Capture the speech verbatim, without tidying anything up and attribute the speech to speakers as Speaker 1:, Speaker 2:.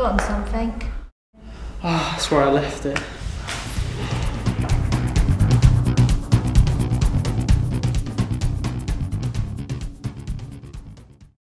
Speaker 1: forgotten something?
Speaker 2: Ah, oh, that's where I left it.